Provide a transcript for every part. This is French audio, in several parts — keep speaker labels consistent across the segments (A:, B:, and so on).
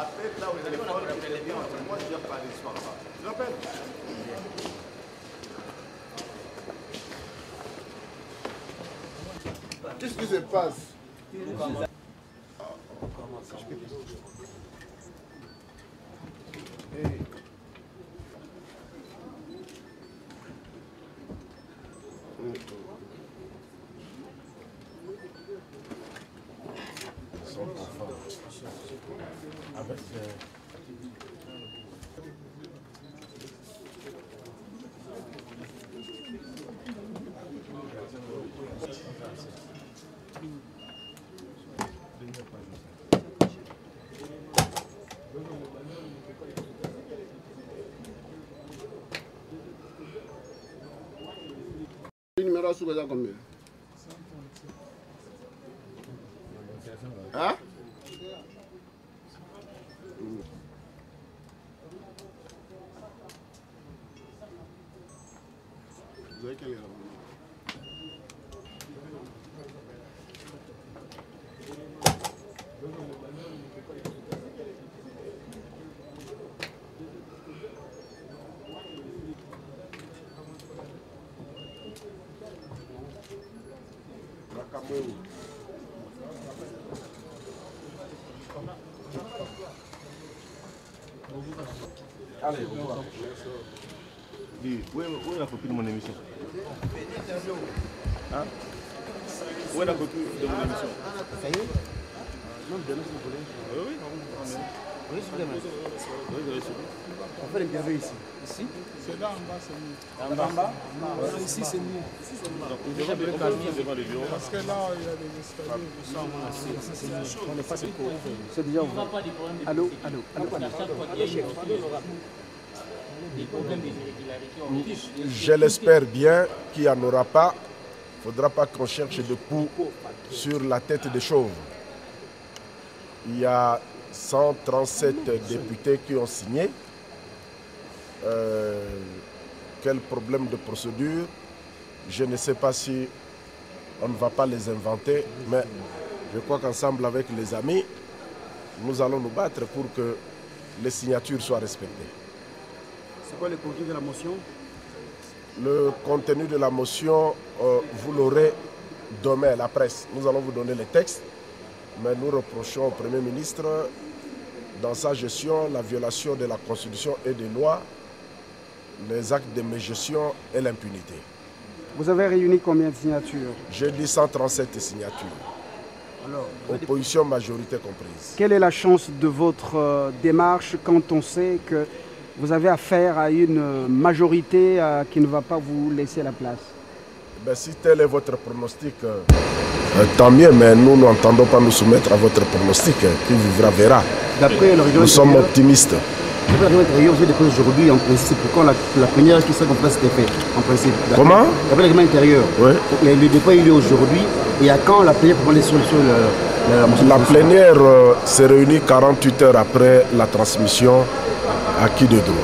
A: Appelle là où il téléphone, moi je gère pas l'histoire là. Tu l'appelles? Qu'est-ce qui se passe? Le numéro sous combien? Hein? Vous avez quelle heure? Allez, dis, où est la copie de mon émission? Hein? Où est la copie de mon émission? Ça y est? Non, demain si vous voulez. Oui, oui, on fait l'interview ici. Ici? C'est là en bas, c'est nous. En bas? Ici, c'est nous. Donc, nous devons bien calmer devant le bureau. Parce que là, il y a des escaliers. On n'est pas des cours. C'est déjà ouvert. Allô? Je l'espère bien qu'il n'y en aura pas. Il ne faudra pas qu'on cherche des poux sur la tête des chauves. Il y a 137 députés qui ont signé. Quel problème de procédure? Je ne sais pas si on ne va pas les inventer, mais je crois qu'ensemble avec les amis, nous allons nous battre pour que les signatures soient respectées.
B: C'est quoi le contenu de la motion?
A: Le contenu de la motion, vous l'aurez demain à la presse. Nous allons vous donner les textes, mais nous reprochons au Premier ministre, dans sa gestion, la violation de la Constitution et des lois, les actes de mégestion et l'impunité.
B: Vous avez réuni combien de signatures?
A: J'ai dit 137 signatures. Alors, opposition majorité comprise.
B: Quelle est la chance de votre démarche quand on sait que vous avez affaire à une majorité qui ne va pas vous laisser la place?
A: Ben, si tel est votre pronostic, tant mieux, mais nous n'entendons pas nous soumettre à votre pronostic. Qui vivra verra. Nous sommes optimistes.
C: Le règlement intérieur, vous déposez aujourd'hui, en principe, c'est pour quand la première qui sera en place c'était fait, en principe.
A: Comment?
C: Le règlement intérieur. Oui. Le dépôt il est aujourd'hui. Et à quand la plénière pour aller sur la motion?
A: La plénière s'est réunie 48 heures après la transmission à qui de droit.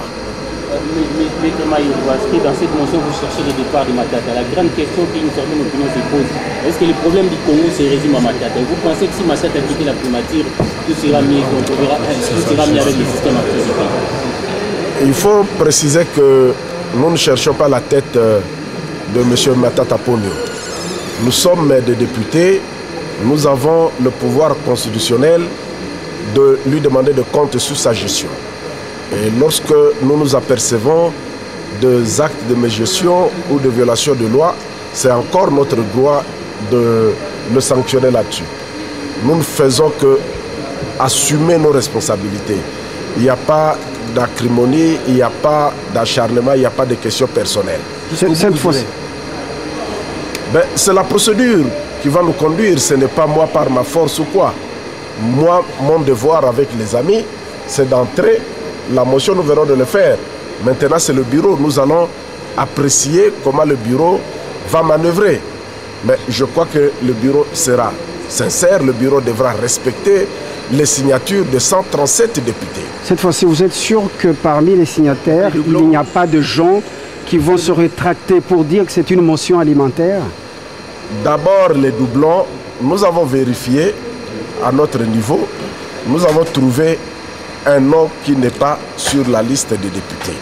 D: Dans cette motion, vous cherchez le départ de Matata. La grande question qu'une certaine opinion se pose, est-ce que le problème du Congo se résume à Matata? Vous pensez que si Matata quitte la primature, tout sera mieux, tout sera mieux avec le système actuel?
A: Il faut préciser que nous ne cherchons pas la tête de M. Matata Ponyo. Nous sommes des députés, nous avons le pouvoir constitutionnel de lui demander de compte sur sa gestion. Et lorsque nous nous apercevons des actes de mégestion ou de violation de loi, c'est encore notre droit de le sanctionner là-dessus. Nous ne faisons que assumer nos responsabilités. Il n'y a pas d'acrimonie, il n'y a pas d'acharnement, il n'y a pas de questions personnelles.
B: Cette fois-ci.
A: C'est la procédure qui va nous conduire, ce n'est pas moi par ma force ou quoi. Moi, mon devoir avec les amis, c'est d'entrer. La motion, nous verrons de le faire. Maintenant, c'est le bureau. Nous allons apprécier comment le bureau va manœuvrer. Mais je crois que le bureau sera sincère. Le bureau devra respecter les signatures de 137 députés.
B: Cette fois-ci, vous êtes sûr que parmi les signataires, il n'y a pas de gens qui vont se rétracter pour dire que c'est une motion alimentaire?
A: D'abord, les doublons, nous avons vérifié à notre niveau. Nous avons trouvé un nom qui n'est pas sur la liste des députés.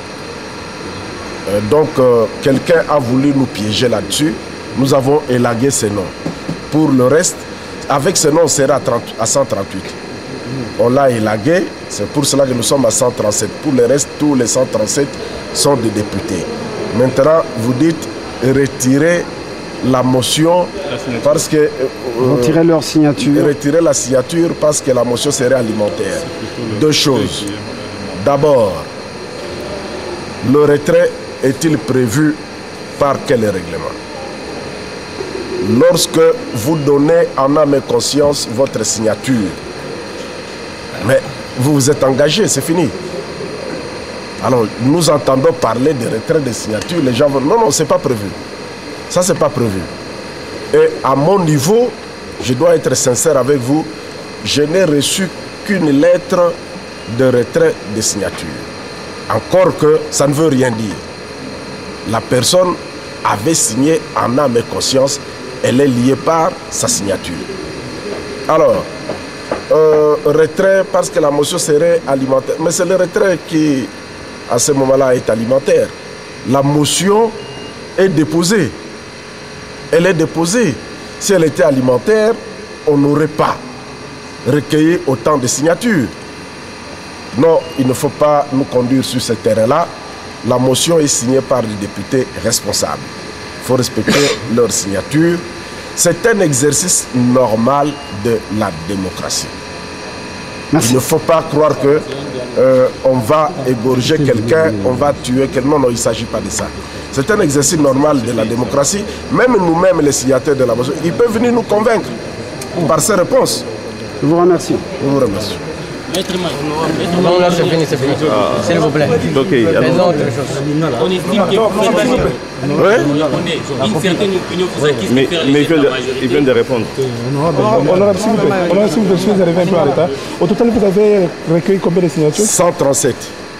A: Donc, quelqu'un a voulu nous piéger là-dessus. Nous avons élagué ces noms. Pour le reste, avec ces noms, on sera à 138. On l'a élagué, c'est pour cela que nous sommes à 137. Pour le reste, tous les 137 sont des députés. Maintenant, vous dites retirer la motion parce que...
B: retirer leur signature.
A: Retirer la signature parce que la motion serait alimentaire. Deux choses. D'abord, le retrait est-il prévu par quel règlement? Lorsque vous donnez en âme et conscience votre signature, mais vous vous êtes engagé, c'est fini. Alors, nous entendons parler de retrait de signature, les gens vont... Non, non, c'est pas prévu. Ça, c'est pas prévu. Et à mon niveau, je dois être sincère avec vous, je n'ai reçu qu'une lettre de retrait de signature. Encore que ça ne veut rien dire. La personne avait signé en âme et conscience, elle est liée par sa signature. Alors, retrait parce que la motion serait alimentaire. Mais c'est le retrait qui, à ce moment-là, est alimentaire. La motion est déposée. Elle est déposée. Si elle était alimentaire, on n'aurait pas recueilli autant de signatures. Non, il ne faut pas nous conduire sur ce terrain-là. La motion est signée par les députés responsables. Il faut respecter leur signature. C'est un exercice normal de la démocratie. Merci. Il ne faut pas croire que on va égorger quelqu'un, on va tuer quelqu'un. Non, non, il ne s'agit pas de ça. C'est un exercice normal de la démocratie. Même nous-mêmes, les signataires de la motion, ils peuvent venir nous convaincre par ces réponses.
B: Je vous remercie.
A: Je vous remercie.
E: Non, là, c'est fini, c'est fini. S'il vous plaît.
F: Ok.
E: Les autres choses.
D: On estime que une certaine opinion vous acquise de faire les
F: il vient de répondre.
G: Honorable, s'il vous plaît. Honorable, s'il vous plaît, je suis arrivé un peu en retard. Au total, vous avez recueilli combien de signatures?
A: 137.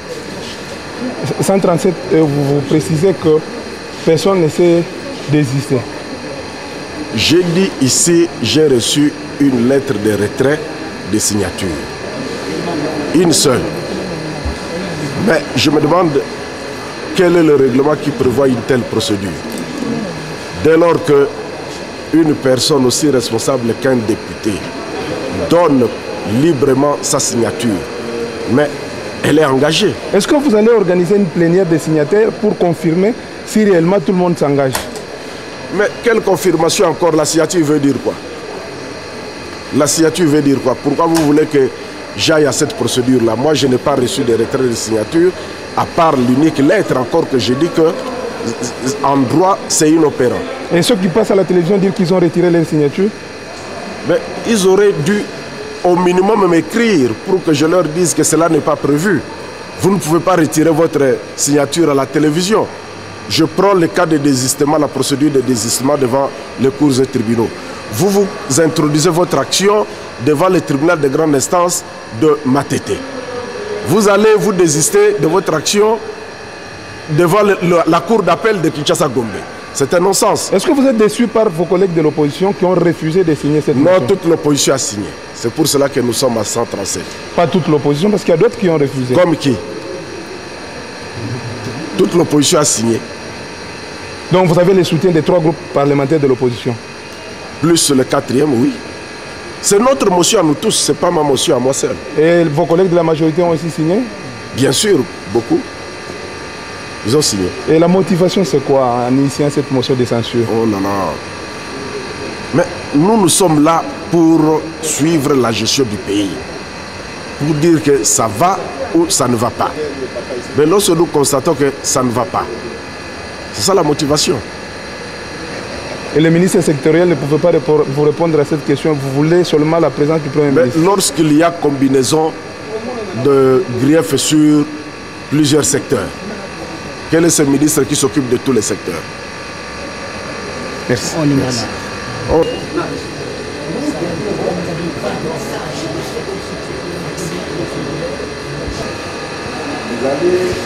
G: 137, vous précisez que personne ne s'est désisté.
A: J'ai dit ici, j'ai reçu une lettre de retrait de signature. Une seule. Mais je me demande quel est le règlement qui prévoit une telle procédure. Dès lors qu'une personne aussi responsable qu'un député donne librement sa signature, mais elle est engagée.
G: Est-ce que vous allez organiser une plénière des signataires pour confirmer si réellement tout le monde s'engage?
A: Mais quelle confirmation encore? La signature veut dire quoi? La signature veut dire quoi? Pourquoi vous voulez que j'aille à cette procédure-là? Moi, je n'ai pas reçu de retrait de signature, à part l'unique lettre encore que j'ai dit que en droit, c'est inopérant.
G: Et ceux qui passent à la télévision dire qu'ils ont retiré leur signature?
A: Mais ils auraient dû au minimum m'écrire pour que je leur dise que cela n'est pas prévu. Vous ne pouvez pas retirer votre signature à la télévision. Je prends le cas de désistement, la procédure de désistement devant les cours et tribunaux. Vous introduisez votre action devant le tribunal de grande instance de Matete. Vous allez vous désister de votre action devant la cour d'appel de Kinshasa-Gombe. C'est un non-sens.
G: Est-ce que vous êtes déçu par vos collègues de l'opposition qui ont refusé de signer cette motion?
A: Non, toute l'opposition a signé. C'est pour cela que nous sommes à 137.
G: Pas toute l'opposition, parce qu'il y a d'autres qui ont refusé.
A: Comme qui? Toute l'opposition a signé.
G: Donc vous avez le soutien des 3 groupes parlementaires de l'opposition?
A: Plus le 4e, oui. C'est notre motion à nous tous, ce n'est pas ma motion à moi seul.
G: Et vos collègues de la majorité ont aussi signé?
A: Bien sûr, beaucoup. Ils ont signé.
G: Et la motivation, c'est quoi en initiant cette motion de censure?
A: Oh non, non. Mais nous sommes là pour suivre la gestion du pays. Pour dire que ça va ou ça ne va pas. Mais lorsque nous constatons que ça ne va pas, c'est ça la motivation.
G: Et le ministre sectoriel ne pouvait pas vous répondre à cette question. Vous voulez seulement la présence du Premier ministre?
A: Lorsqu'il y a combinaison de griefs sur plusieurs secteurs, quel est ce ministre qui s'occupe de tous les secteurs?
G: Merci.
A: Merci. Vous allez